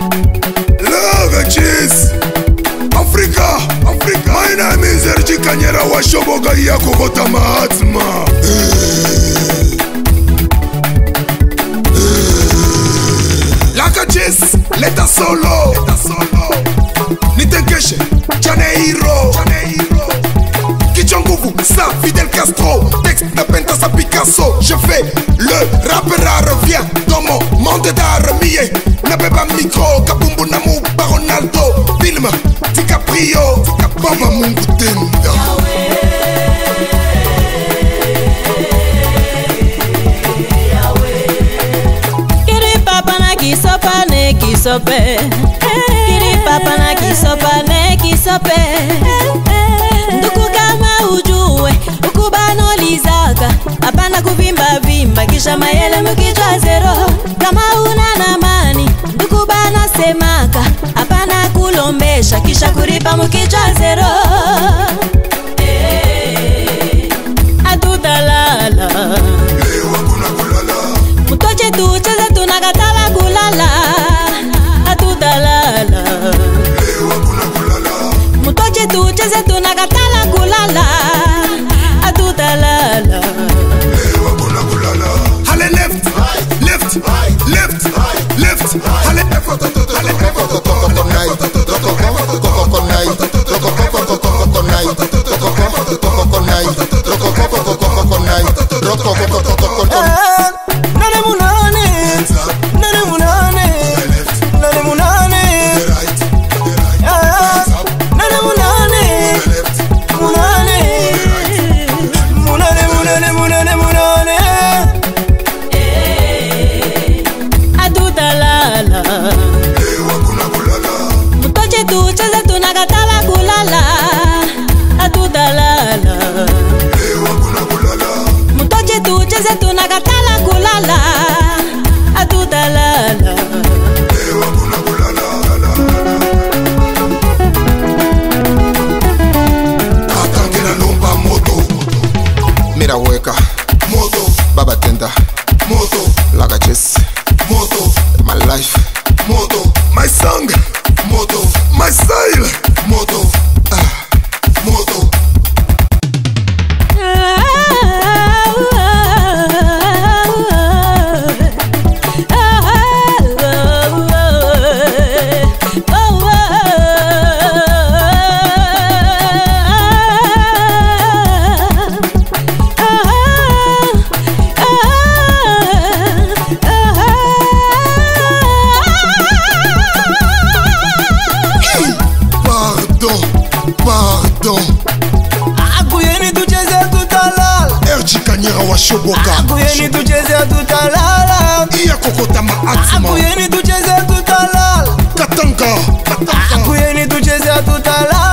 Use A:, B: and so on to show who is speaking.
A: Lagachis Africa, Africa. My name is Erji Kanyera wa Shoboga ya Kokota Mahatma. Lagachis, leta solo. Nitekeshe, Janeiro. Kichonguvu, ça, Fidel Castro. Texte de Pentas à Picasso. Je fais le rappeur revient dans mon monde d'art. Miye, Nabeba micro, Kabumbu Namu, Ronaldo. Film, DiCaprio, Baba Mungu Tenda.
B: Kiri papa na kisopa ne kisope. Kiri papa na kisopa ne kisope. Nduku kama ujue ukubano lizaka hapana kuvimba vimba kisha mayele mkichwa zero kama una namani nduku bana semaka hapana kulombesha kisha kuripa mkichwa zero atudalala
A: Lewa kuna kulala
B: mutoche tucheze tunakatala kulala atudalala
A: Lewa kuna kulala
B: mutoche tucheze tunakatala kulala atudalala
A: Lewa kuna kulala Hale left, left, left, left Hale
B: mutoche tucheze tunakatala kulala atudalala mutoche tucheze tunakatala kulala atudalala
A: Atangela nomba moto
C: Mira hueca,
A: Moto,
C: Baba Tenda,
A: moto,
C: Lagachis,
A: moto,
C: my life,
A: moto My song, moto My style, moto Moto Pardon
D: Akuyeni tucheze tutalala
A: Erji Kanyera wa Shoboga
D: Akuyeni tucheze tutalala
A: Iya Kokota Mahatma
D: Akuyeni tucheze tutalala
A: Katanga
D: Akuyeni tucheze tutalala